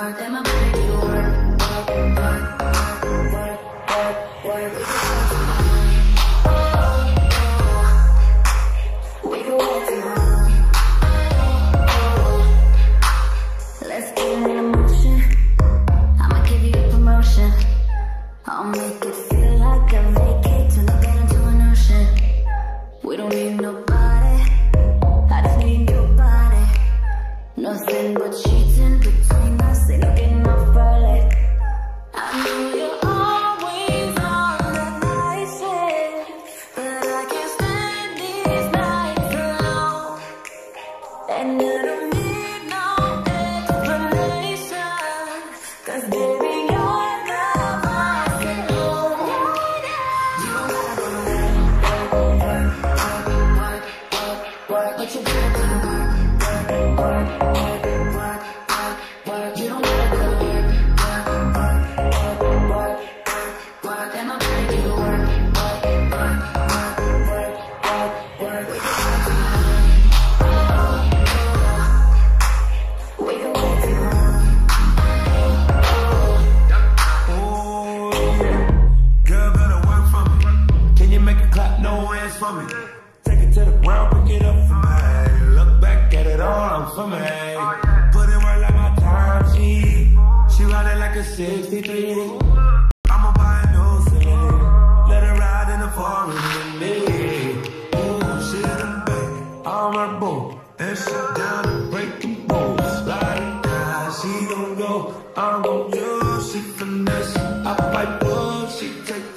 work, then my body do work, work. We can work tomorrow. Let's get in motion. I'ma give you a promotion. I'll make it feel like a vacate, turn the bed into an ocean. We don't need nobody, I just need your body. Nothing but cheating between us, ain't no getting off early. I know you're always on the night shift, but I can't stand these nights alone. And I don't need no explanation, 'cause baby you're the boss at home. You don't gotta go to work, but you gotta do work. You don't gotta go to work, and my body do work. We can work tomorrow. Girl, better work for me. Can you make it clap? No hands for me. Take it to the ground, pick it up for me. Look back at it all, I'm for me. Put it right like my time, she ride it like a 63. I'ma buy a new thing. Let her ride in the foreign with me. Ooh, she done back, I'm her boo. And she down to break the rules. Like that, she gon' go, I'm gon' do. She finesse, I fight wood, she take